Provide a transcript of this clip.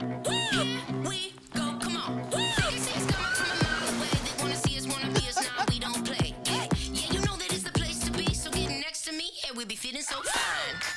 We go, come on. They say it's coming from a mile away. They wanna be us now. We don't play. Yeah, you know that it's the place to be. So get next to me, and we'll be feeling so fine.